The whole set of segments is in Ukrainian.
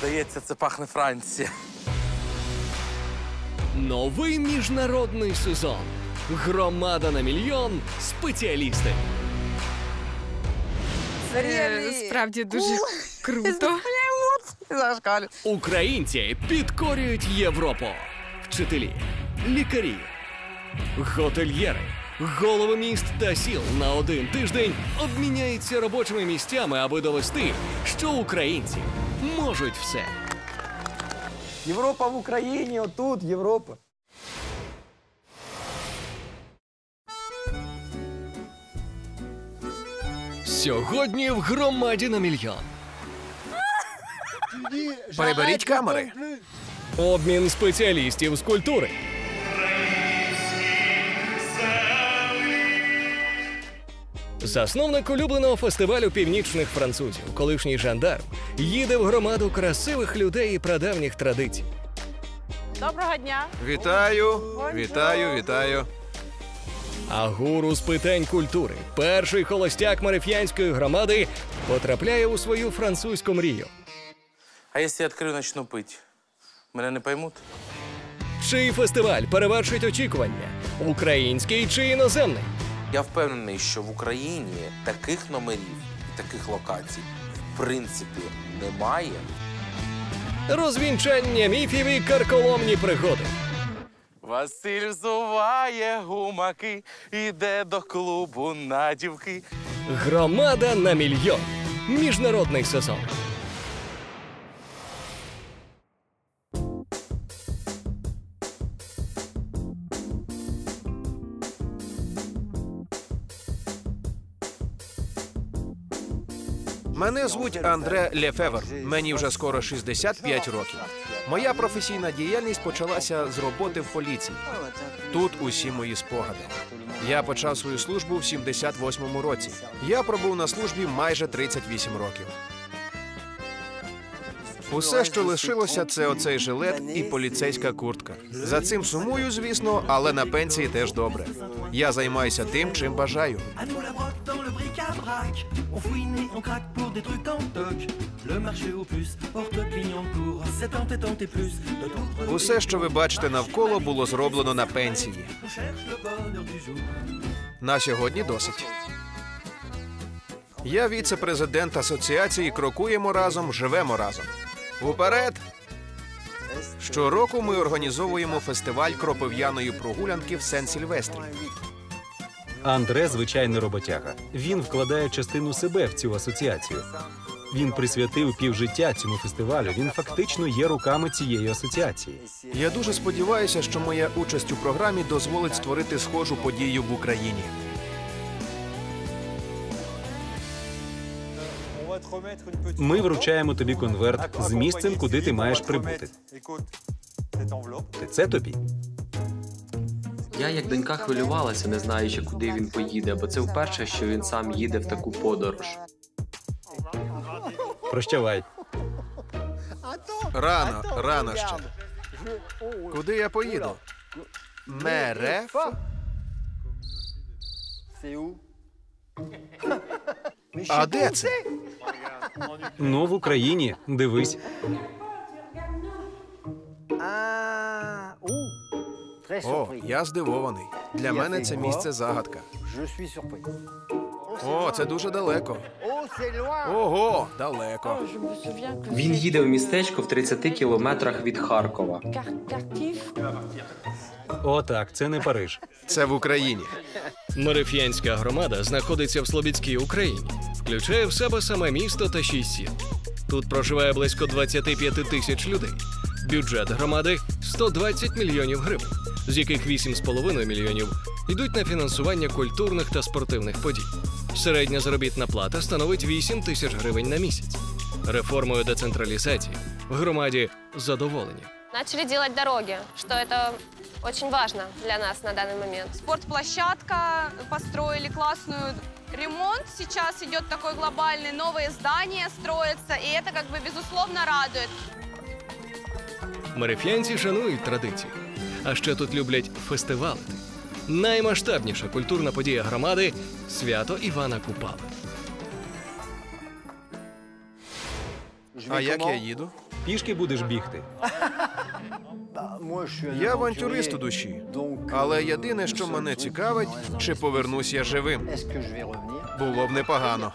Здається, це пахне Франція. Новий міжнародний сезон. Громада на мільйон. Спеціалісти. Справді дуже круто. Українці підкорюють Європу. Вчителі, лікарі, готельєри, голови міст та сіл на один тиждень обміняються робочими місцями, аби довести, що українці можуть все. Європа в Україні, отут Європа. Сьогодні в громаді на мільйон. Приберіть камери. Обмін спеціалістів з культури. Засновник улюбленого фестивалю північних французів, колишній жандарм, їде в громаду красивих людей і прадавніх традицій. Доброго дня. Вітаю, вітаю, вітаю. А гуру з питань культури, перший холостяк Мариф'янської громади, потрапляє у свою французьку мрію. А якщо я відкрию, почну пити? Мене не поймуть? Чий фестиваль перевершить очікування? Український чи іноземний? Я впевнений, що в Україні таких номерів і таких локацій в принципі немає. Розвінчання міфів і карколомні пригоди. Василь взуває гумаки, іде до клубу на дівки. Громада на мільйон. Міжнародний сезон. Мене звуть Андре Лефевр. Мені вже скоро 65 років. Моя професійна діяльність почалася з роботи в поліції. Тут усі мої спогади. Я почав свою службу в 78-му році. Я пробув на службі майже 38 років. Усе, що лишилося, це оцей жилет і поліцейська куртка. За цим сумую, звісно, але на пенсії теж добре. Я займаюся тим, чим бажаю. Усе, що ви бачите навколо, було зроблено на пенсії. На сьогодні досить. Я віце-президент асоціації «Крокуємо разом, живемо разом». Уперед! Щороку ми організовуємо фестиваль кропив'яної прогулянки в Сен-Сільвестрі. Андре – звичайний роботяга. Він вкладає частину себе в цю асоціацію. Він присвятив півжиття цьому фестивалю. Він фактично є руками цієї асоціації. Я дуже сподіваюся, що моя участь у програмі дозволить створити схожу подію в Україні. Ми вручаємо тобі конверт з місцем, куди ти маєш прибути. Це тобі. Я як донька хвилювалася, не знаючи, куди він поїде, бо це вперше, що він сам їде в таку подорож. Прощавай. Рано ще. Куди я поїду? Мереф? А де це? Ну, в Україні. Дивись. О, я здивований. Для мене це місце загадка. О, це дуже далеко. Ого, далеко. Він їде в містечко в 30 кілометрах від Харкова. О, так, це не Париж. Це в Україні. Мариф'янська громада знаходиться в Слобідській Україні. Включає в себе саме місто та 6 сіл. Тут проживає близько 25 тисяч людей. Бюджет громади – 120 мільйонів гривень, з яких 8,5 мільйонів йдуть на фінансування культурних та спортивних подій. Середня заробітна плата становить 8 тисяч гривень на місяць. Реформою децентралізації в громаді задоволені. Начали делать дороги, что это очень важно для нас на данный момент. Спортплощадка, построили классную. Ремонт сейчас идет такой глобальный, новые здания строятся, и это как бы безусловно радует. Мариф'янці шанують традиції, а ще тут люблять фестивалити. Наймасштабніша культурна подія громади – свято Івана Купали. А як я їду? пішки будеш бігти? Я авантюрист у душі. Але єдине, що мене цікавить, чи повернусь я живим. Було б непогано.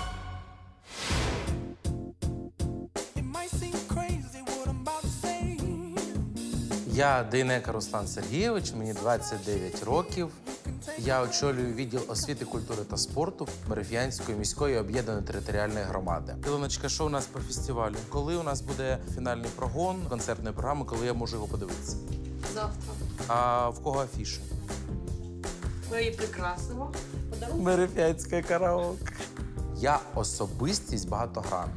Я Дейнека Руслан Сергійович, мені 29 років. Я очолюю відділ освіти, культури та спорту Мерефіанської міської об'єднаної територіальної громади. Ілоночка, що у нас по фестивалю? Коли у нас буде фінальний прогон концертної програми, коли я можу його подивитися? Завтра. А в кого афіша? Твої прекрасного. Мерефіанське караоке. Я особистість багатогранна.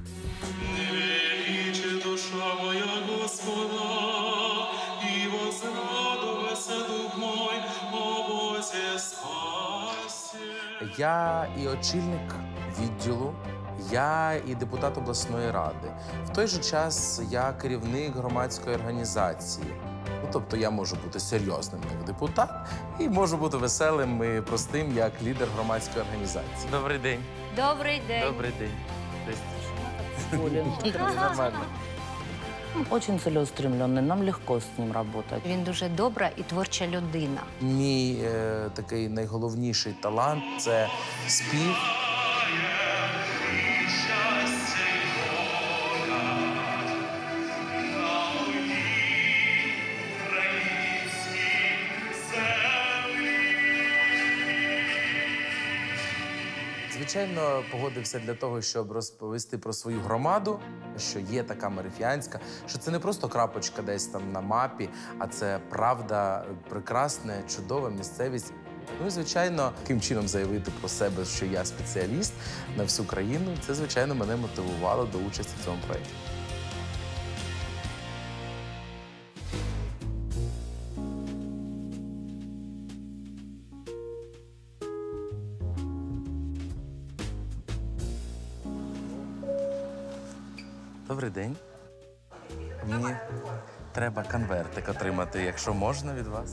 Душа моя Господа, і возрадувався дух мой, о Бозі спасі. Я і очільник відділу, я і депутат обласної ради. В той же час я керівник громадської організації. Ну, тобто я можу бути серйозним як депутат і можу бути веселим і простим як лідер громадської організації. Добрий день. Добрий день. Добрий день. Нормально. Очень целеустремленный, нам легко с ним работать. Він дуже добра і творча людина. Мій такий найголовніший талант – це спів. Звичайно, погодився для того, щоб розповісти про свою громаду, що є така Мерефіанська, що це не просто крапочка десь там на мапі, а це правда, прекрасна, чудова місцевість. Ну і, звичайно, яким чином заявити про себе, що я спеціаліст на всю країну, це, звичайно, мене мотивувало до участі в цьому проєкті. Добрий день. Мені треба конвертик отримати, якщо можна, від вас.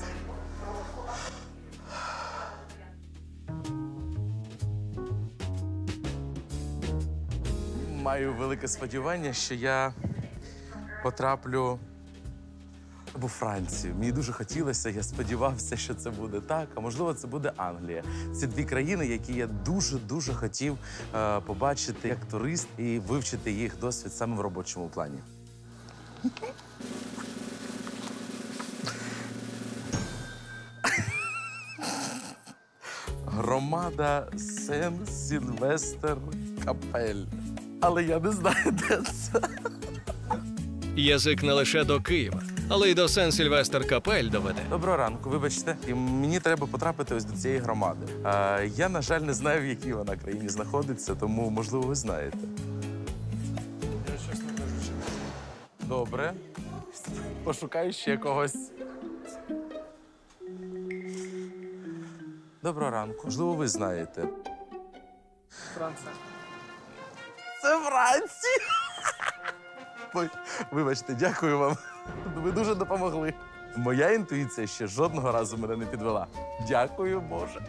Маю велике сподівання, що я потраплю у Францію. Мені дуже хотілося, я сподівався, що це буде так, а можливо, це буде Англія. Це дві країни, які я дуже-дуже хотів побачити як турист і вивчити їх досвід саме в робочому плані. Громада Сен-Сільвестр-Капель. Але я не знаю, де це. Язик не лише до Києва, але й до Сен-Сільвестр-Капель доведе. Доброго ранку, вибачте. І мені треба потрапити ось до цієї громади. Я, на жаль, не знаю, в якій вона країні знаходиться, тому, можливо, ви знаєте. Добре. Пошукаю ще когось. Доброго ранку. Можливо, ви знаєте. Франція. Це Франція! Вибачте, дякую вам. Ви дуже допомогли. Моя інтуїція ще жодного разу мене не підвела. Дякую, Боже.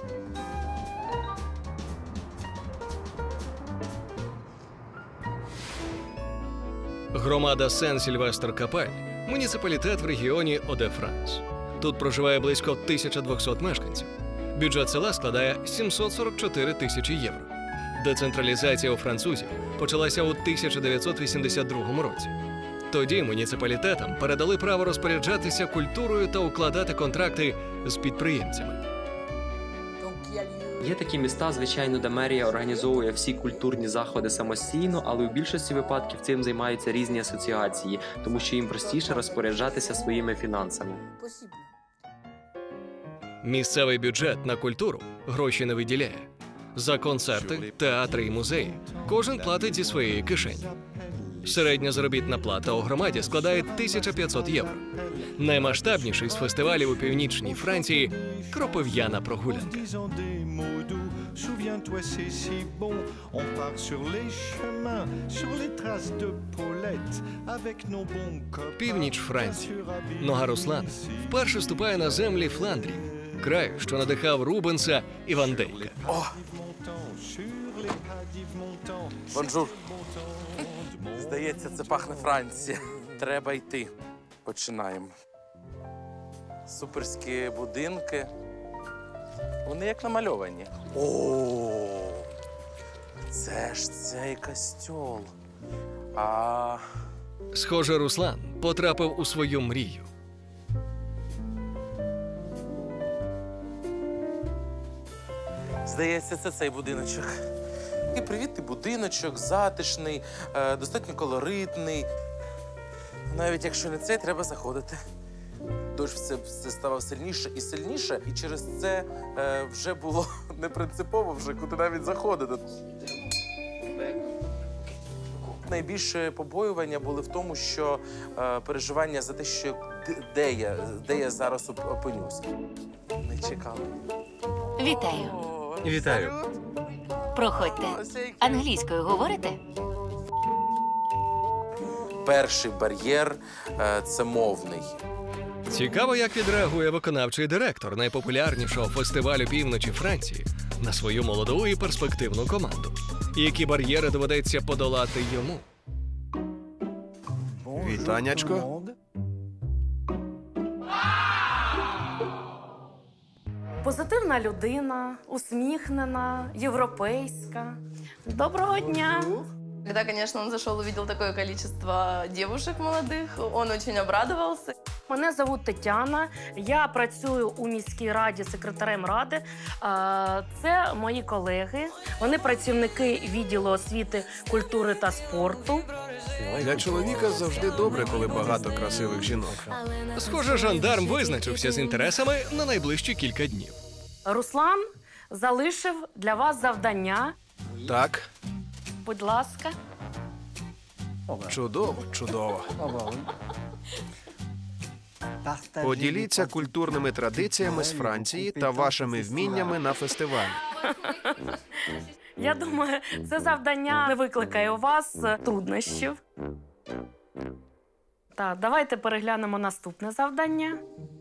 Громада Сен-Сільвестр-Капель – муніципалітет в регіоні Оде-Франс. Тут проживає близько 1200 мешканців. Бюджет села складає 744 тисячі євро. Децентралізація у французів почалася у 1982 році. Тоді муніципалітетам передали право розпоряджатися культурою та укладати контракти з підприємцями. Є такі міста, звичайно, де мерія організовує всі культурні заходи самостійно, але у більшості випадків цим займаються різні асоціації, тому що їм простіше розпоряджатися своїми фінансами. Місцевий бюджет на культуру гроші не виділяє. За концерти, театри і музеї кожен платить зі своєї кишені. Середня заробітна плата у громаді складає 1500 євро. Наймасштабніший з фестивалів у північній Франції – кропив'яна прогулянка. Північ Франції. Нога Руслана вперше ступає на землі Фландрії, краю, що надихав Рубенса і Ван Дейка. Бонжур. Здається, це пахне Франція. Треба йти. Починаємо. Суперські будинки. Вони як намальовані. О, це ж цей костьол. Схоже, Руслан потрапив у свою мрію. Здається, це цей будиночок. Такий привітний будиночок, затишний, достатньо колоритний. Навіть якщо не цей, треба заходити. Дощ все ставав сильніше і сильніше, і через це вже було непринципово вже куди навіть заходити. Найбільше побоювання були в тому, що переживання за те, що де я зараз опинюсь. Не чекали. Вітаю. Вітаю. Проходьте. Англійською говорите? Перший бар'єр це мовний. Цікаво, як відреагує виконавчий директор найпопулярнішого фестивалю півночі Франції на свою молоду і перспективну команду. Які бар'єри доведеться подолати йому? Вітанячко. Позитивна людина, усміхнена, європейська. Доброго дня! Когда, конечно, он зашел, увидел такое количество девушек молодых, он очень обрадовался. Мене звуть Тетяна, я працюю у міській раді секретарем ради. Це мої колеги, вони працівники відділу освіти, культури та спорту. Для чоловіка завжди добре, коли багато красивих жінок. Схоже, жандарм визначився з інтересами на найближчі кілька днів. Руслан залишив для вас завдання. Так, Будь ласка. чудово, чудово. Поділіться культурними традиціями з Франції та вашими вміннями на фестивалі. Я думаю, це завдання не викликає у вас труднощів. Так, давайте переглянемо наступне завдання.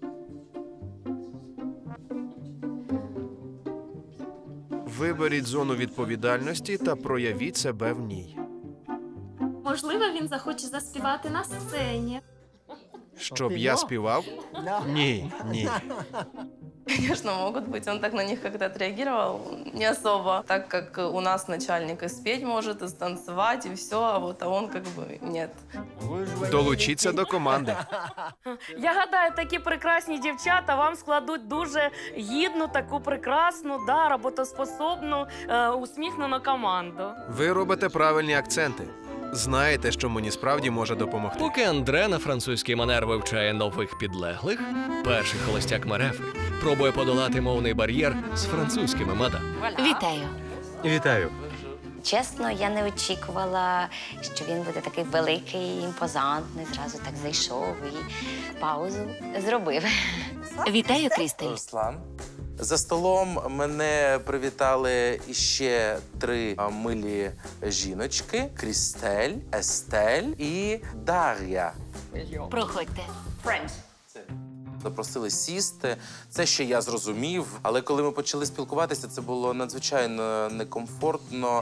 Виберіть зону відповідальності та проявіть себе в ній. Можливо, він захоче заспівати на сцені. Щоб я співав? Ні, ні. Конечно, могут быть. Он так на них как-то отреагировал не особо, так как у нас начальник и спеть может, и станцевать, и все, а он как бы нет. Долучіться до команди. Я гадаю, такі прекрасні дівчата вам складуть дуже гідну, таку прекрасну, роботоспособну, усміхнену команду. Ви робите правильні акценти. Знаєте, що мені справді може допомогти. Поки Андре на французький манер вивчає нових підлеглих, перший холостяк Марефи пробує подолати мовний бар'єр з французькими мадам. Вітаю. Вітаю. Чесно, я не очікувала, що він буде такий великий, імпозантний. Зразу так зайшов і паузу зробив. Вітаю, Крістель. Руслан. За столом мене привітали іще 3 милі жіночки: Крістель, Естель і Дар'я. Проходьте. Запросили сісти. Це ще я зрозумів, але коли ми почали спілкуватися, це було надзвичайно некомфортно.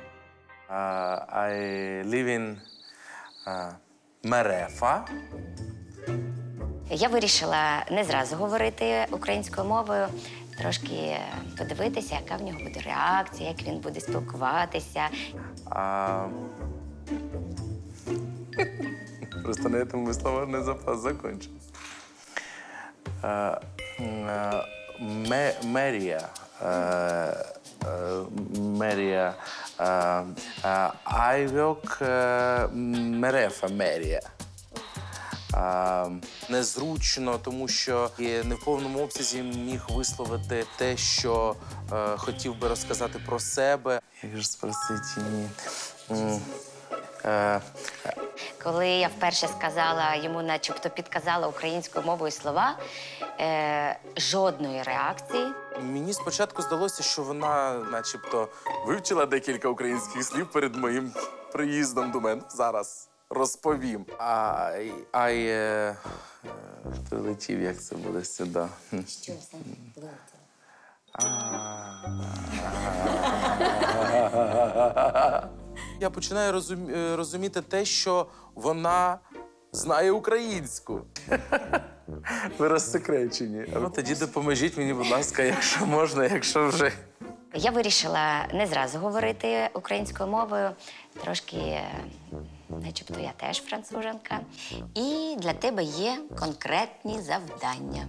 I live in Мерефа. Я вирішила не зразу говорити українською мовою, трошки подивитися, яка в нього буде реакція, як він буде спілкуватися. Просто на этом мой словарный запас закончился. Мерия. Мерия. Айвок Мерефа Мерія. Незручно, тому що я не в повному обсязі міг висловити те, що хотів би розказати про себе. Як же спросити, ні. Коли я вперше сказала йому, начебто підказала українською мовою слова, жодної реакції. Мені спочатку здалося, що вона начебто вивчила декілька українських слів перед моїм приїздом до мене. Зараз розповім. Прилетів, як це буде сюди. Що це? Я починаю розуміти те, що вона знає українську. Ви розсекречені. Ну, тоді допоможіть мені, будь ласка, якщо можна, якщо вже. Я вирішила не зразу говорити українською мовою. Трошки, начебто, я теж француженка. І для тебе є конкретні завдання.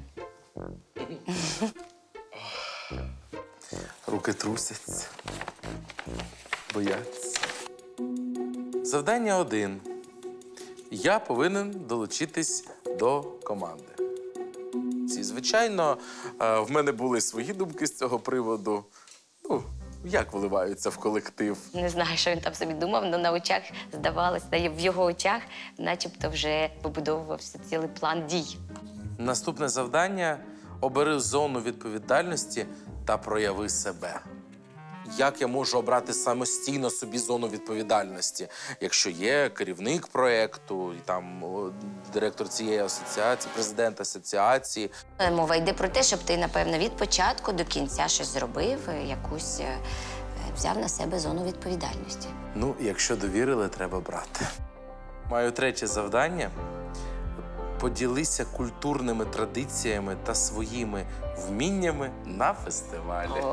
Руки трусяться. Бояться. Завдання 1. Я повинен долучитись до команди. Звичайно, в мене були свої думки з цього приводу. Ну, як вливаються в колектив. Не знаю, що він там собі думав, але на очах здавалося, в його очах начебто вже побудовувався цілий план дій. Наступне завдання – обери зону відповідальності та прояви себе. Як я можу обрати самостійно собі зону відповідальності, якщо є керівник проєкту, там, директор цієї асоціації, президент асоціації. Мова йде про те, щоб ти, напевно, від початку до кінця щось зробив, якусь взяв на себе зону відповідальності. Ну, якщо довірили, треба брати. Маю 3 завдання. Поділися культурними традиціями та своїми вміннями на фестивалі.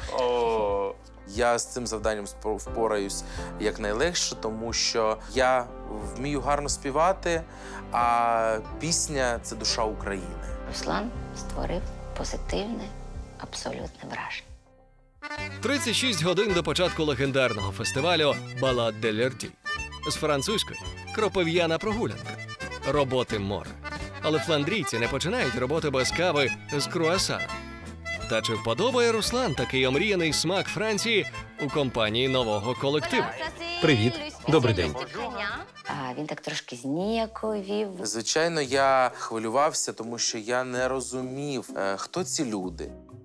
Я з цим завданням впораюсь якнайлегше, тому що я вмію гарно співати, а пісня – це душа України. Руслан створив позитивне, абсолютне враження. 36 годин до початку легендарного фестивалю «Балад де Лерті». З французької – кропив'яна прогулянка. Роботи море. Але фландрійці не починають роботи без кави з круасаном. Та чи вподобає Руслан такий омріяний смак Франції у компанії нового колективу? Привіт. Добрий день. Він так трошки зніяковів. Звичайно, я хвилювався, тому що я не розумів, хто ці люди.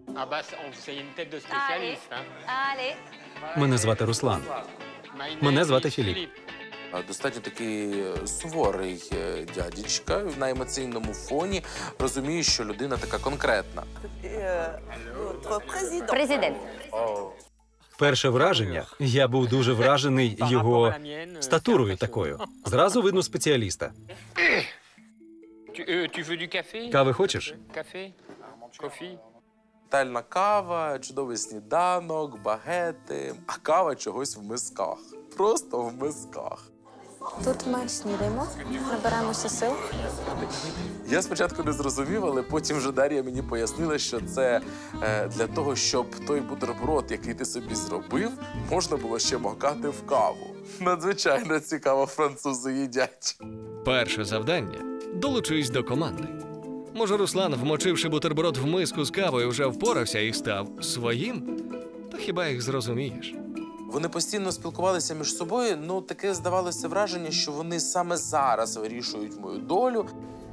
Мене звати Руслан. Мене звати Філіп. Достатньо такий суворий дядечка на емоційному фоні. Розумію, що людина така конкретна. Президент. Перше враження – я був дуже вражений його статурою такою. Зразу видно спеціаліста. Кави хочеш? Тальна кава, чудовий сніданок, багети, а кава чогось в мисках. Просто в мисках. Тут ми снідаємо, набираємося сил. Я спочатку не зрозумів, але потім вже Дар'я мені пояснила, що це для того, щоб той бутерброд, який ти собі зробив, можна було ще макати в каву. Надзвичайно цікаво французи їдять. Перше завдання – долучись до команди. Може, Руслан, вмочивши бутерброд в миску з кавою, вже впорався і став своїм? Та хіба їх зрозумієш? Вони постійно спілкувалися між собою, ну таке здавалося враження, що вони саме зараз вирішують мою долю.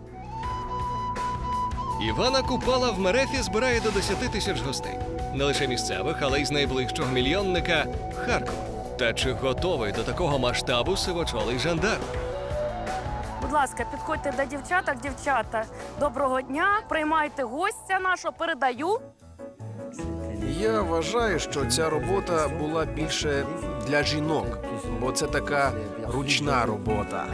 Івана Купала в Мерефі збирає до 10 тисяч гостей. Не лише місцевих, але й з найближчого мільйонника – Харкова. Та чи готовий до такого масштабу сивочолий жандарм? Будь ласка, підходьте до дівчаток. Дівчата, доброго дня. Приймайте гостя нашого, передаю. Я вважаю, що ця робота була більше для жінок, бо це така ручна робота.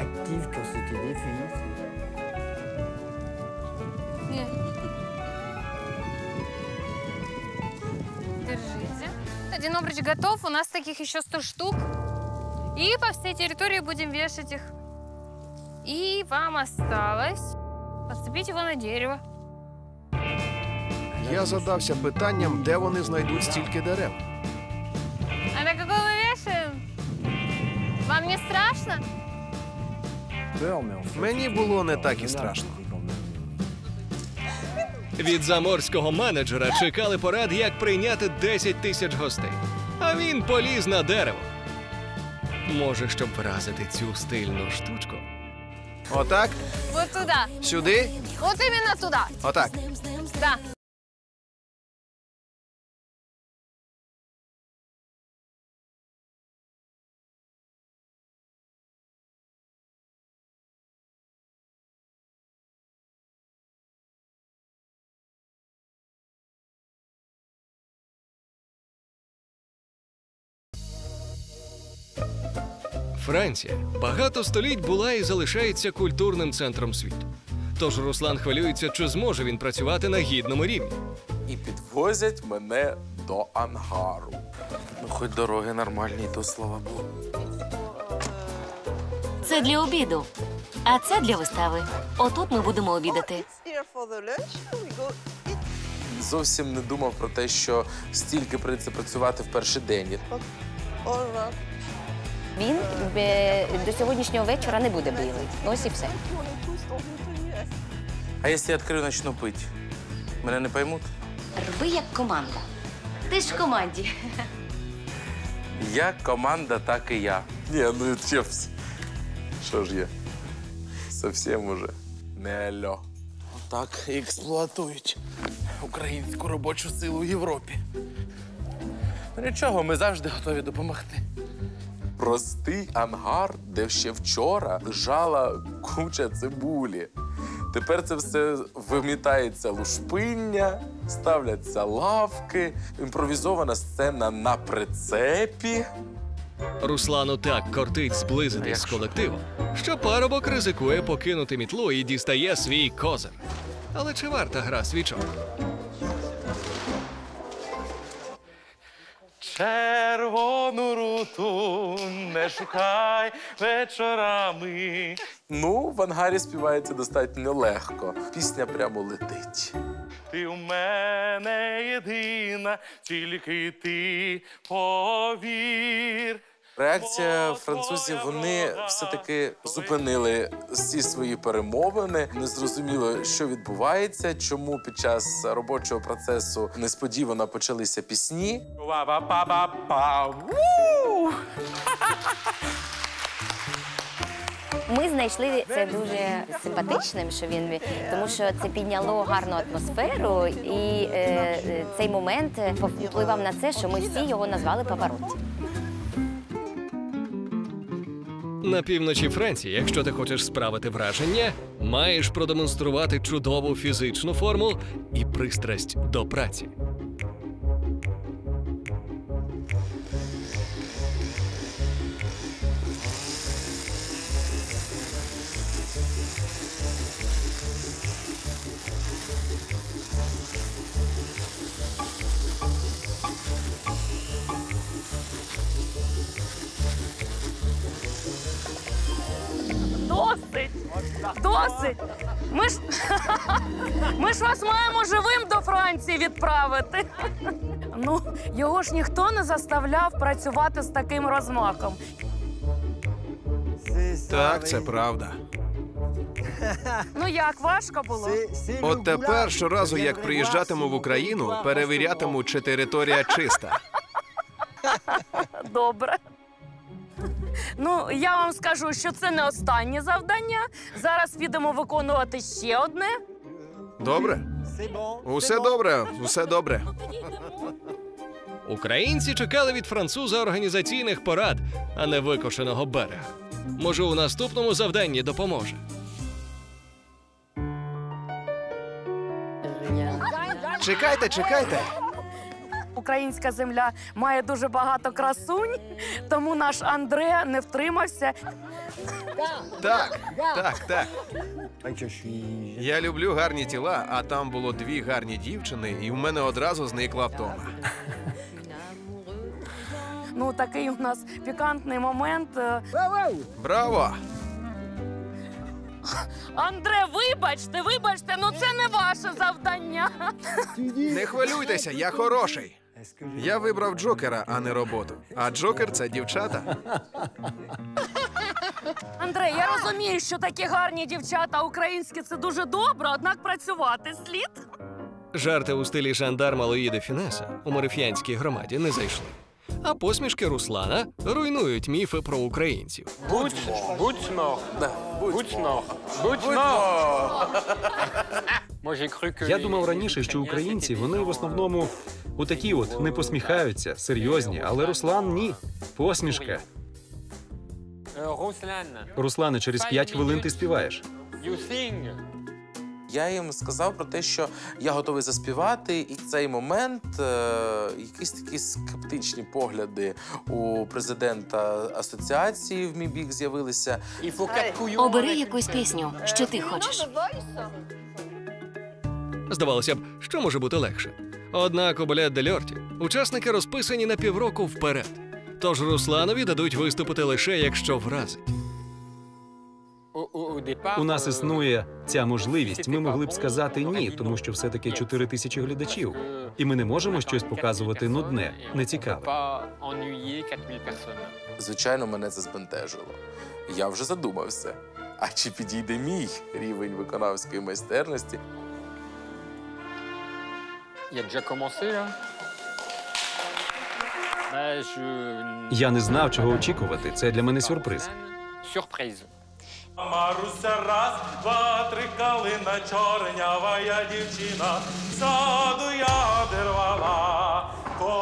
Держите. Один обруч готов. У нас таких еще 100 штук. И по всей территории будем вешать их. И вам осталось подцепить его на дерево. Я задався питанням, де вони знайдуть стільки дерев. А на какой мы вешаем? Вам не страшно? Мені було не так і страшно. Від заморського менеджера чекали порад, як прийняти 10 тисяч гостей. А він поліз на дерево. Може, щоб вразити цю стильну штучку? Отак? Вот туда. Сюди? Вот именно туда. Отак. Да. Франція багато століть була і залишається культурним центром світу. Тож Руслан хвилюється, чи зможе він працювати на гідному рівні. І підвозять мене до ангару. Ну, хоч дороги нормальні, то слава Богу. Це для обіду, а це для вистави. Отут ми будемо обідати. Зовсім не думав про те, що стільки прийдеться працювати в перший день. Він до сьогоднішнього вечора не буде білий. Ось і все. А якщо я відкрию, почну пити? Мене не поймуть? Роби як команда. Ти ж в команді. Як команда, так і я. Ні, ну чепс. Що ж я? Совсем уже не альо. Отак і експлуатують українську робочу силу в Європі. Ну нічого, ми завжди готові допомогти. Простий ангар, де ще вчора лежала куча цибулі. Тепер це все вимітається лушпиння, ставляться лавки, імпровізована сцена на прицепі. Руслану так кортить зблизитись з колективом, що парубок ризикує покинути мітлу і дістає свій козир. Але чи варта гра свічок? Червону руту не шукай вечорами. Ну, в ангарі співається достатньо легко. Пісня прямо летить. Ти у мене єдина, тільки ти повір. Реакція французів, вони все-таки зупинили всі свої перемовини. Не зрозуміло, що відбувається, чому під час робочого процесу несподівано почалися пісні. Ми знайшли це дуже симпатичним, що він, тому що це підняло гарну атмосферу, і цей момент повпливав на це, що ми всі його назвали Паваротті. На півночі Франції, якщо ти хочеш справити враження, маєш продемонструвати чудову фізичну форму і пристрасть до праці. Досить! Досить! Ми ж вас маємо живим до Франції відправити. Ну, його ж ніхто не заставляв працювати з таким розмахом. Так, це правда. Ну як, важко було? От тепер щоразу, як приїжджатиму в Україну, перевірятиму, чи територія чиста. Добре. Ну, я вам скажу, що це не останнє завдання. Зараз підемо виконувати ще одне. Добре? Усе добре, усе добре. Українці чекали від француза організаційних порад, а не викошеного берега. Може, у наступному завданні допоможе. Чекайте, чекайте. Українська земля має дуже багато красунь, тому наш Андре не втримався. Так. Я люблю гарні тіла, а там було дві гарні дівчини, і в мене одразу зникла втома. Ну, такий у нас пікантний момент. Браво! Андре, вибачте, ну це не ваше завдання. Не хвилюйтеся, я хороший. Я вибрав Джокера, а не роботу. А Джокер – це дівчата. Андре, я розумію, що такі гарні дівчата українські – це дуже добре, однак працювати слід. Жарти у стилі жандарма Луї де Фінеса у Марифіянській громаді не зайшли. А посмішки Руслана руйнують міфи про українців. Я думав раніше, що українці, вони в основному отакі от, не посміхаються, серйозні, але Руслан – ні. Посмішка. Руслане, через 5 хвилин ти співаєш. Я їм сказав про те, що я готовий заспівати, і в цей момент якісь такі скептичні погляди у президента асоціації в мій бік з'явилися. Обери якусь пісню, що ти хочеш. Здавалося б, що може бути легше? Однак у Балет де Льорті учасники розписані на півроку вперед. Тож Русланові дадуть виступити лише, якщо вразить. У нас існує ця можливість. Ми могли б сказати ні, тому що все-таки 4 тисячі глядачів. І ми не можемо щось показувати нудне, нецікаве. Звичайно, мене це збентежило. Я вже задумався, а чи підійде мій рівень виконавської майстерності? Я не знав, чого очікувати. Це для мене сюрприз. Маруся, раз, два, три, калина чорнява я дівчина, саду ядер рвала,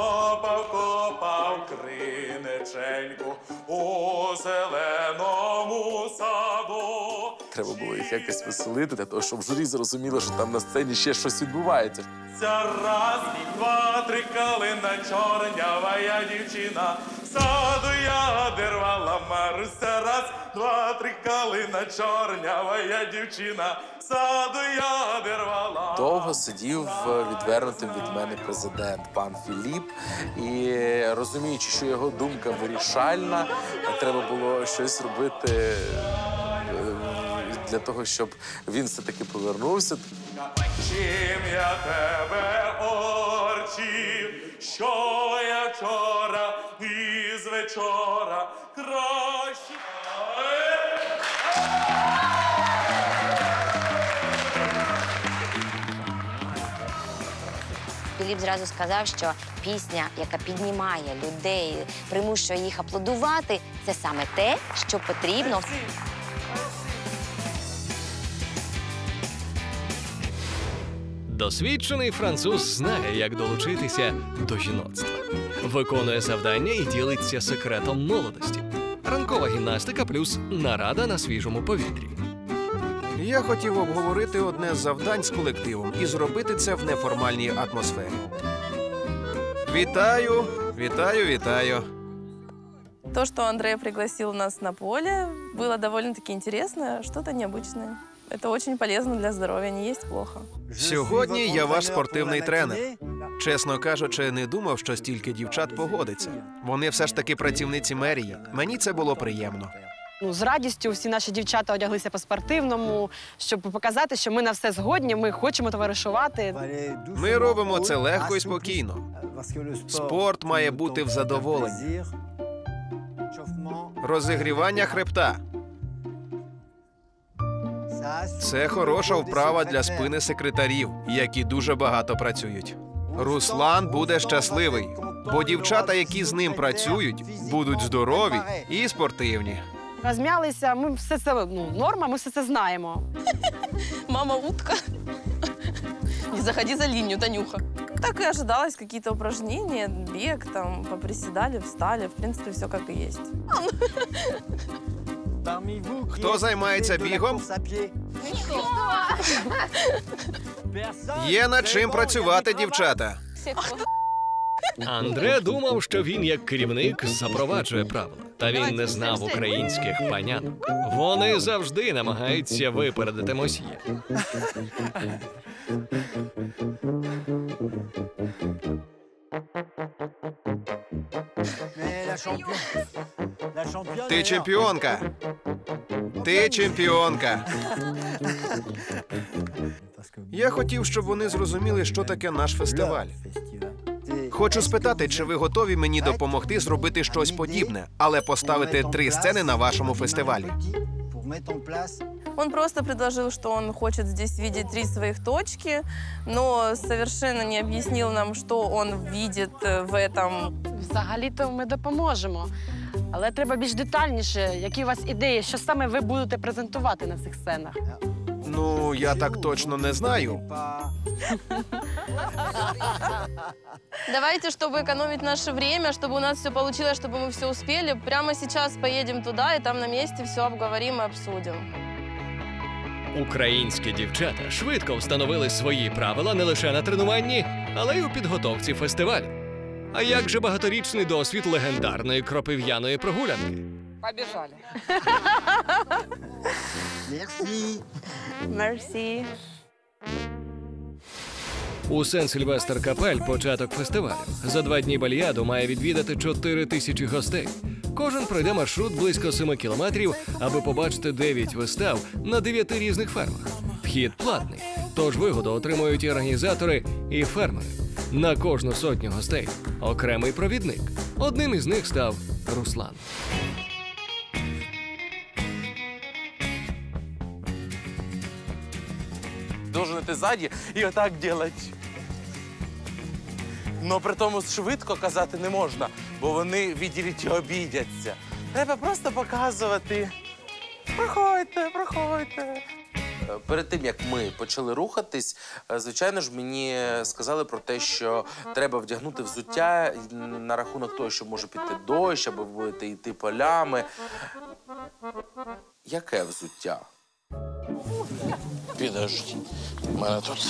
копав криниченьку у зеленому саду. Треба було їх якось веселити, для того, щоб журі зрозуміло, що там на сцені ще щось відбувається. Раз, два, три, калина чорнява я дівчина, саду ядер рвала. Маруся, раз, два, три, калина чорнява я дівчина, саду ядер рвала. Довго сидів відвернутим від мене президент, пан Філіп, і розуміючи, що його думка вирішальна, треба було щось робити для того, щоб він все-таки повернувся. Чим я тебе орчив, що я вчора із вечора краще. Філіп зразу сказав, що пісня, яка піднімає людей, примушує їх аплодувати, це саме те, що потрібно. Досвідчений француз знає, як долучитися до жіноцтва. Виконує завдання і ділиться секретом молодості. Ранкова гімнастика плюс нарада на свіжому повітрі. Я хотів обговорити одне з завдань з колективом і зробити це в неформальній атмосфері. Вітаю, вітаю, вітаю. То, что Андрей пригласил нас на поле, было довольно-таки интересно, что-то необычное. Это очень полезно для здоровья, не есть плохо. Сьогодні я ваш спортивний тренер. Чесно кажучи, не думав, що стільки дівчат погодиться. Вони все ж таки працівниці мерії. Мені це було приємно. З радістю всі наші дівчата одяглися по-спортивному, щоб показати, що ми на все згодні, ми хочемо товаришувати. Ми робимо це легко і спокійно. Спорт має бути в задоволенні. Розігрівання хребта. Це хороша вправа для спини секретарів, які дуже багато працюють. Руслан буде щасливий, бо дівчата, які з ним працюють, будуть здорові і спортивні. Розм'ялися, ми все це, норма, ми все це знаємо. Мама утка. Не заходи за линию, Танюха. Так и ожидалось, какие-то упражнения, бег, там, поприседали, встали. В принципе, все как и есть. Хто займається бігом? Є над чим працювати, дівчата. Андре думав, що він як керівник запроваджує правила. Та він не знав українських панянок. Вони завжди намагаються випередити мосьє. Ти чемпіонка. Ти чемпіонка. Я хотів, щоб вони зрозуміли, що таке наш фестиваль. Хочу спитати, чи ви готові мені допомогти зробити щось подібне, але поставити 3 сцени на вашому фестивалі? Он просто предложил, что он хочет здесь видеть 3 своих точки, но совершенно не объяснил нам, что он видит в этом. Взагалі-то ми допоможемо. Але треба більш детальніше, які у вас ідеї, що саме ви будете презентувати на цих сценах. Ну, я так точно не знаю. Давайте, чтобы экономить наше время, чтобы у нас все получилось, чтобы мы все успели, прямо сейчас поедем туда и там на месте все обговорим и обсудим. Українські дівчата швидко встановили свої правила не лише на тренуванні, але й у підготовці фестивалю. А як же багаторічний досвід легендарної кропив'яної прогулянки? Побежали. Мерсі. Мерсі. У Сен-Сильвестр-Капель початок фестивалю. За 2 дні Бальяду має відвідати 4 тисячі гостей. Кожен пройде маршрут близько 7 кілометрів, аби побачити 9 вистав на 9 різних фермах. Вхід платний, тож вигоду отримують і організатори, і фермери. На кожну сотню гостей окремий провідник. Одним із них став Руслан. Должен йти ззаді і отак робити. Но при тому швидко казати не можна, бо вони, виділіть, обідяться. Треба просто показувати. Проходьте, проходьте. Перед тим, як ми почали рухатись, звичайно ж, мені сказали про те, що треба вдягнути взуття на рахунок того, що може піти дощ, або ви будете йти полями. Яке взуття? Підожди, в мене тут.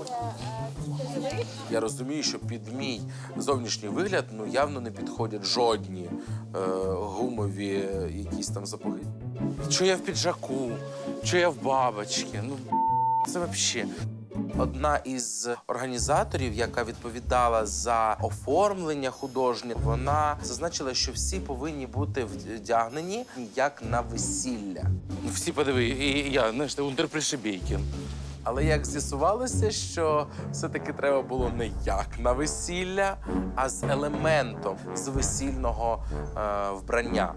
Я розумію, що під мій зовнішній вигляд явно не підходять жодні гумові якісь там сапоги. Що я в піджаку, що я в бабочці, це взагалі. Одна із організаторів, яка відповідала за оформлення художнє, вона зазначила, що всі повинні бути вдягнені як на весілля. Всі подиви, і я, знаєш, унтерпришибейкін. Але як з'ясувалося, що все-таки треба було не як на весілля, а з елементом з весільного вбрання.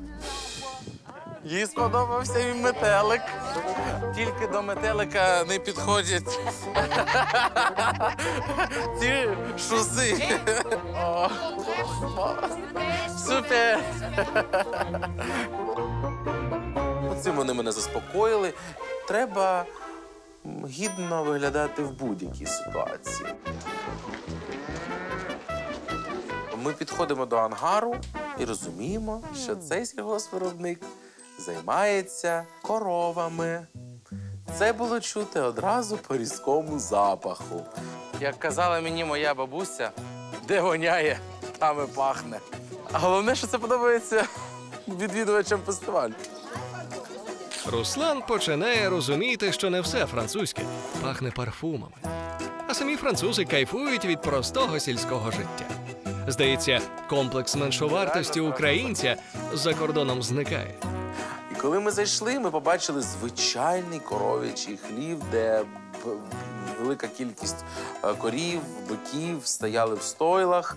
Їй сподобався і метелик. Тільки до метелика не підходять ці шузи. О, супер! Оцим вони мене заспокоїли. Треба гідно виглядати в будь-якій ситуації. Ми підходимо до ангару і розуміємо, що цей сільгоспвиробник займається коровами. Це було чути одразу по різкому запаху. Як казала мені моя бабуся, де воняє, там і пахне. А головне, що це подобається відвідувачам фестивалю. Руслан починає розуміти, що не все французьке пахне парфумами. А самі французи кайфують від простого сільського життя. Здається, комплекс меншовартості українця за кордоном зникає. І коли ми зайшли, ми побачили звичайний коров'ячий хлів, де велика кількість корів, биків стояли в стойлах.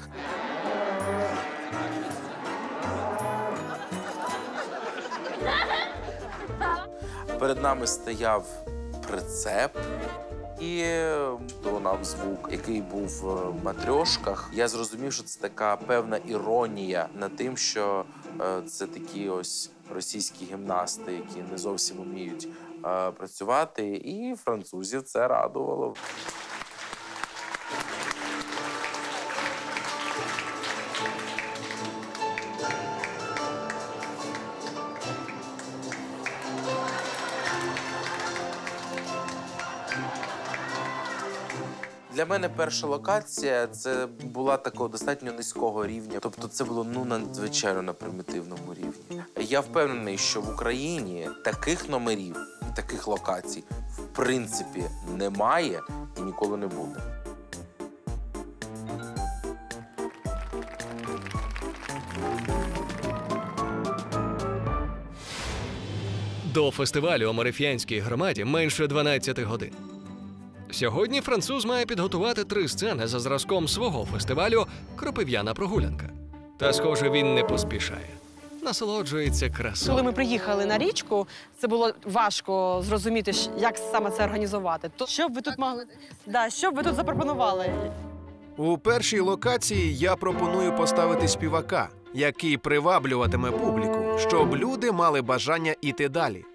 Перед нами стояв прицеп і лунав звук, який був в матрьошках. Я зрозумів, що це така певна іронія над тим, що це такі ось російські гімнасти, які не зовсім вміють працювати, і французів це радувало. Для мене перша локація – це була такого достатньо низького рівня. Тобто це було надзвичайно на примітивному рівні. Я впевнений, що в Україні таких номерів, таких локацій, в принципі, немає і ніколи не буде. До фестивалю у Марифіянській громаді менше 12 годин. Сьогодні француз має підготувати 3 сцени за зразком свого фестивалю «Кропив'яна прогулянка». Та, схоже, він не поспішає. Насолоджується красою. Коли ми приїхали на річку, це було важко зрозуміти, як саме це організувати. То що б ви тут могли? Да, що б ви тут запропонували? У першій локації я пропоную поставити співака, який приваблюватиме публіку, щоб люди мали бажання іти далі.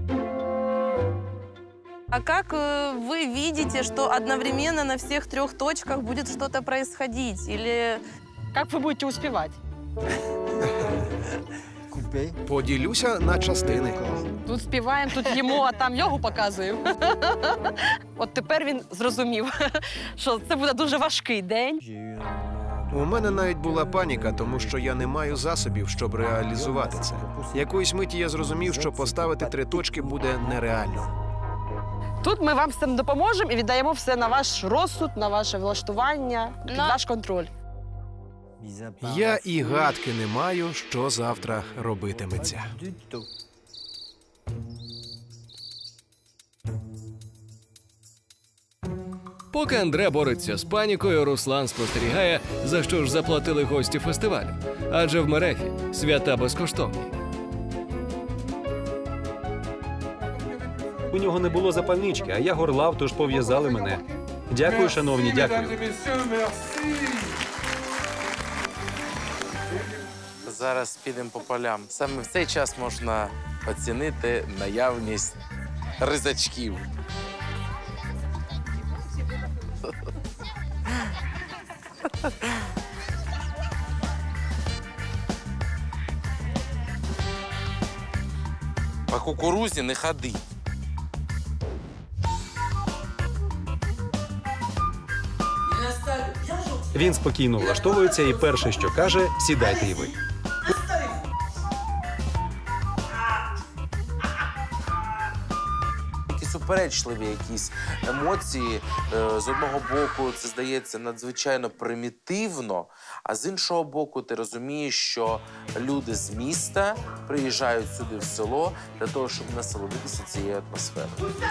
А как вы видите, что одновременно на всех 3 точках будет что-то происходить? Или как вы будете успевать? Поділюся на частини. Тут співаємо, тут їмо, а там йогу показуємо. От тепер він зрозумів, що це буде дуже важкий день. У мене навіть була паніка, тому що я не маю засобів, щоб реалізувати це. Якоїсь миті я зрозумів, що поставити 3 точки буде нереально. Тут ми вам всім допоможемо і віддаємо все на ваш розсуд, на ваше влаштування, під наш контроль. Я і гадки не маю, що завтра робитиметься. Поки Андре бореться з панікою, Руслан спостерігає, за що ж заплатили гості фестивалю. Адже в Мерефі свята безкоштовні. У нього не було запальнички, а я горлав, тож пов'язали мене. Дякую, шановні, дякую. Зараз підемо по полям. Саме в цей час можна оцінити наявність ризачків. По кукурузі не ходи. Він спокійно влаштовується і перше, що каже, сідайте і ви. Суперечливі якісь емоції. З одного боку, це здається надзвичайно примітивно, а з іншого боку, ти розумієш, що люди з міста приїжджають сюди в село для того, щоб насолодитися цією атмосферою.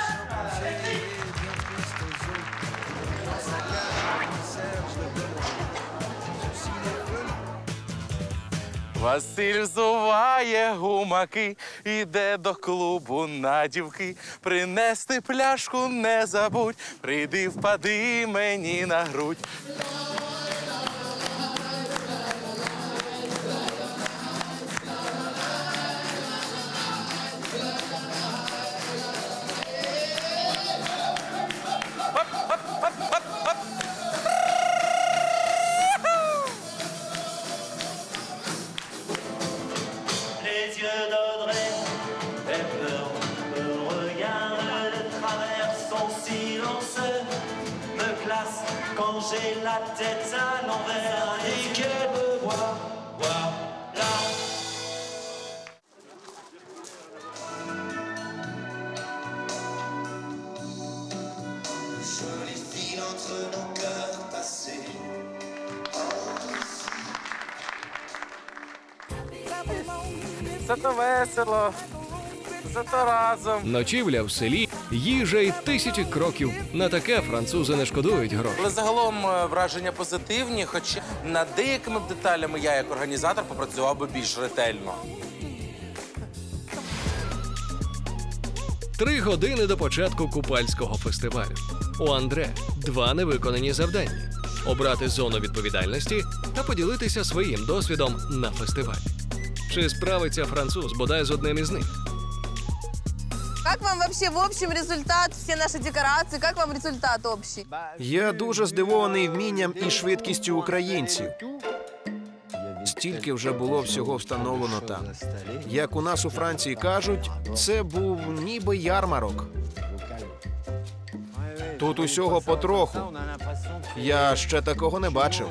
Василь взуває гумаки, іде до клубу на дівки. Принести пляшку не забудь, прийди, впади мені на грудь. J'ai la tête à l'envers et qu'elle me voit, voilà. Jolie file entre nos cœurs passés. Зато весело, зато разом. Ночівля в селі, їжа й тисячі кроків. На таке французи не шкодують грошей. Але загалом враження позитивні, хоча над деякими деталями я, як організатор, попрацював би більш ретельно. 3 години до початку купальського фестивалю. У Андре 2 невиконані завдання – обрати зону відповідальності та поділитися своїм досвідом на фестивалі. Чи справиться француз бодай з одним із них? Как вам вообще в общем результат, все наши декорации, как вам результат общий? Я дуже здивований вмінням і швидкістю українців. Стільки вже було всього встановлено там. Як у нас у Франції кажуть, це був ніби ярмарок. Тут усього потроху. Я ще такого не бачив.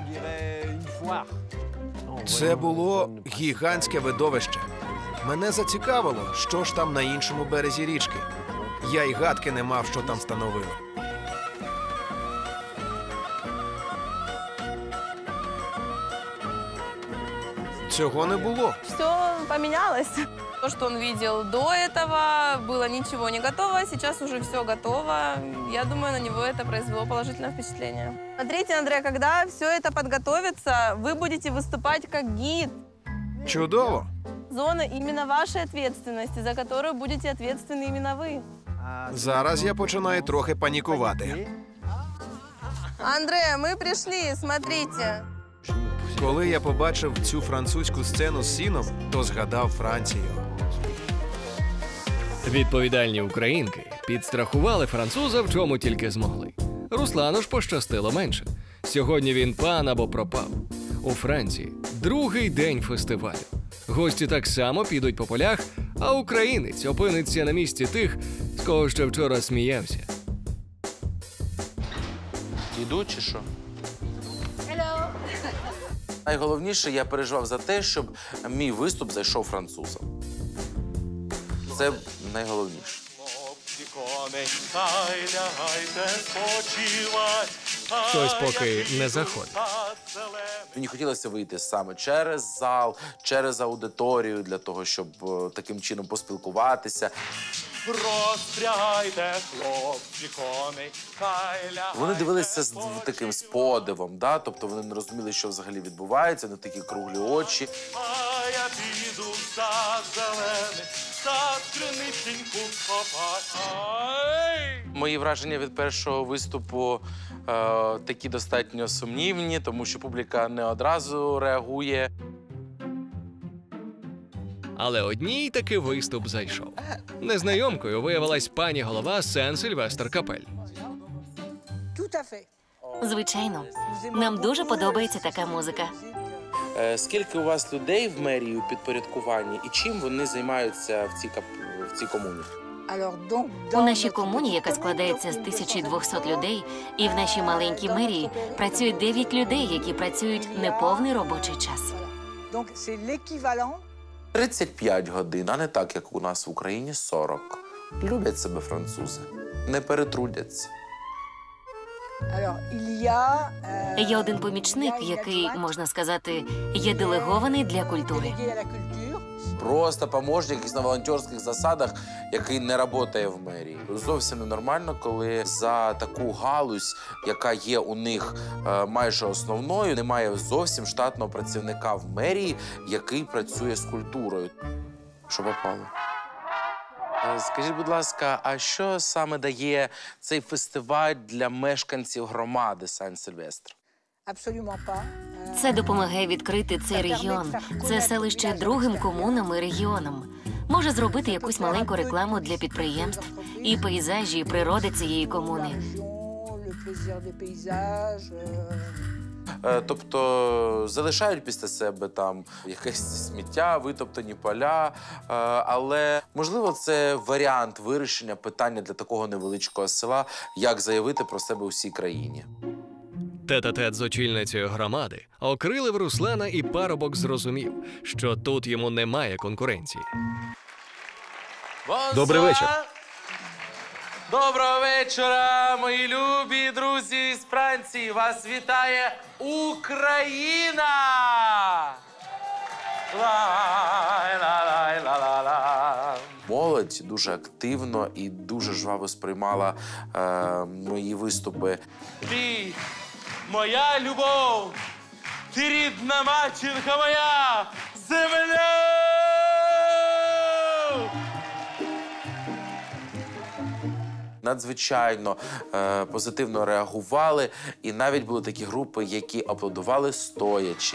Це було гігантське видовище. Мене зацікавило, що ж там на іншому березі річки. Я й гадки не мав, що там встановили. Цього не було. Все поменялось. То, что он видел до этого, было ничего не готово, сейчас уже все готово. Я думаю, на него это произвело положительное впечатление. Смотрите, Андрей, когда все это подготовится, вы будете выступать как гид. Чудово. Зона именно вашей ответственности, за которую будете ответственны именно вы. Зараз я починаю трохи панікувати. Андрей, мы пришли, смотрите. Коли я побачив цю французьку сцену з сіном, то згадав Францію. Відповідальні українки підстрахували француза, в чому тільки змогли. Руслану ж пощастило менше. Сьогодні він пан або пропав. У Франції другий день фестивалю. Гості так само підуть по полях, а українець опиниться на місці тих, з кого ще вчора сміявся. Йдуть чи що? Найголовніше, я переживав за те, щоб мій виступ зайшов французам. Це найголовніше. Щось поки не заходить. Мені хотілося вийти саме через зал, через аудиторію, для того, щоб таким чином поспілкуватися. Розпрягайте, хлопці, коней, хай лягайте. Вони дивилися з таким подивом, да? Тобто вони не розуміли, що взагалі відбувається, не такі круглі очі. А я піду в сад зелений, сад криниченьку копать. Мої враження від першого виступу такі достатньо сумнівні, тому що публіка не одразу реагує. Але одній таки виступ зайшов. Незнайомкою виявилась пані голова Сен-Сильвестр Капель. Звичайно. Нам дуже подобається така музика. Скільки у вас людей в мерії у підпорядкуванні і чим вони займаються в цій комуні? У нашій комуні, яка складається з 1200 людей, і в нашій маленькій мерії працюють 9 людей, які працюють неповний робочий час. 35 годин, а не так, як у нас в Україні 40. Люблять себе французи, не перетрудяться. Є один помічник, який, можна сказати, є делегований для культури. Просто помощник якийсь на волонтерських засадах, який не працює в мерії. Зовсім ненормально, коли за таку галузь, яка є у них майже основною, немає зовсім штатного працівника в мерії, який працює з культурою. Що попало? Скажіть, будь ласка, а що саме дає цей фестиваль для мешканців громади Сен-Сильвестр? Це допомагає відкрити цей регіон. Це селище другим комунам і регіонам. Може зробити якусь маленьку рекламу для підприємств і пейзажі, і природи цієї комуни. Тобто залишають після себе там якесь сміття, витоптані поля, але, можливо, це варіант вирішення питання для такого невеличкого села, як заявити про себе у всій країні. Тет-а-тет з очільницею громади окрилив Руслана, і парубок зрозумів, що тут йому немає конкуренції. Добрий вечір. Доброго вечора, мої любі друзі з Франції. Вас вітає Україна! Молодь дуже активно і дуже жваво сприймала мої виступи. Ти, моя любов, ти рідна матінка моя, земля! Надзвичайно позитивно реагували, і навіть були такі групи, які аплодували стоячи.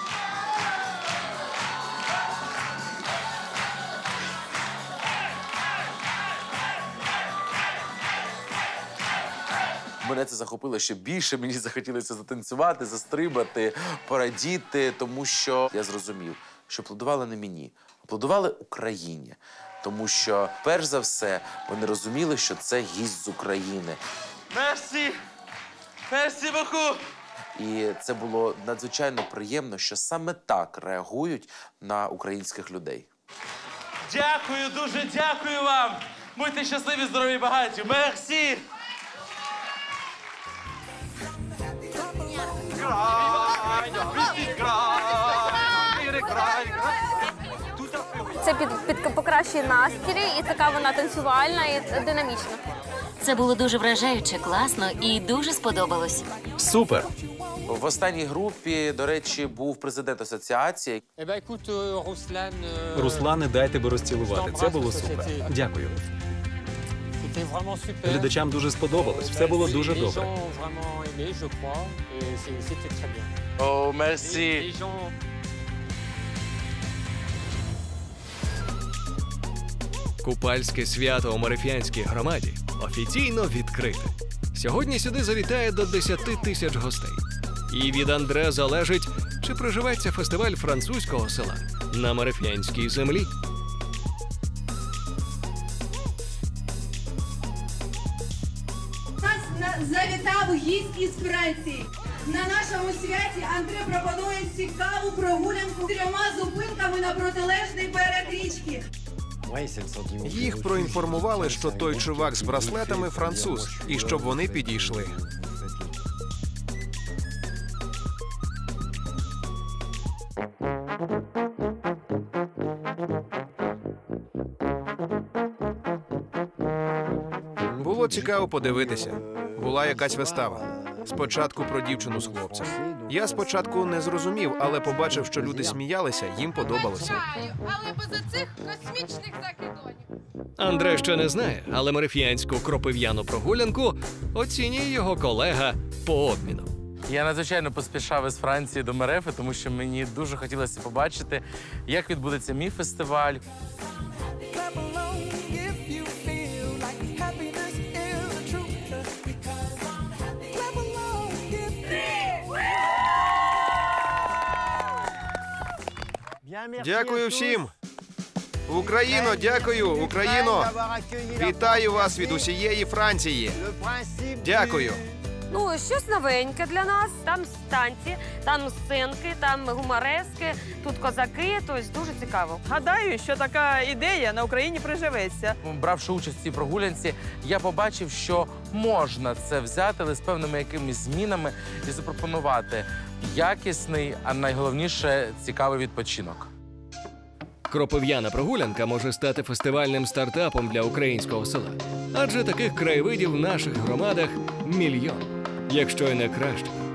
Мене це захопило ще більше, мені захотілося затанцювати, застрибати, порадіти, тому що я зрозумів, що аплодували не мені, аплодували Україні. Тому що, перш за все, вони розуміли, що це гість з України. Мерсі! Мерсі боку! І це було надзвичайно приємно, що саме так реагують на українських людей. Дякую, дуже дякую вам! Будьте щасливі, здорові, багаті! Мерсі! Це покращує настрій, і така вона танцювальна і динамічна. Це було дуже вражаюче, класно і дуже сподобалось. Супер! В останній групі, до речі, був президент асоціації. Руслане, дай тебе розцілувати. Це було супер. Дякую. Глядачам дуже сподобалось. Все було дуже добре. О, мерсі! Купальське свято у Марифіанській громаді офіційно відкрите. Сьогодні сюди завітає до 10 тисяч гостей. І від Андре залежить, чи проживеться фестиваль французького села на Марифіанській землі. Нас завітав гість із Франції. На нашому святі Андре пропонує цікаву прогулянку 3 зупинками на протилежний берег річки. Їх проінформували, що той чувак з браслетами француз, і щоб вони підійшли. Було цікаво подивитися. Була якась вистава. Спочатку про дівчину з хлопцем. Я спочатку не зрозумів, але побачив, що люди сміялися, їм подобалося. Але без оцих космічних закидонів. Андре ще не знає, але марифіанську кропив'яну прогулянку оцінює його колега по обміну. Я надзвичайно поспішав із Франції до Мерефи, тому що мені дуже хотілося побачити, як відбудеться мій фестиваль. Дякую всім! Україно, дякую! Україно! Вітаю вас від усієї Франції! Дякую! Ну, щось новеньке для нас. Там танці, там сценки, там гуморески, тут козаки, тобто дуже цікаво. Гадаю, що така ідея на Україні приживеться. Бравши участь в цій прогулянці, я побачив, що можна це взяти, але з певними якимись змінами і запропонувати якісний, а найголовніше – цікавий відпочинок. Кропив'яна прогулянка може стати фестивальним стартапом для українського села. Адже таких краєвидів в наших громадах мільйон, якщо й не краще.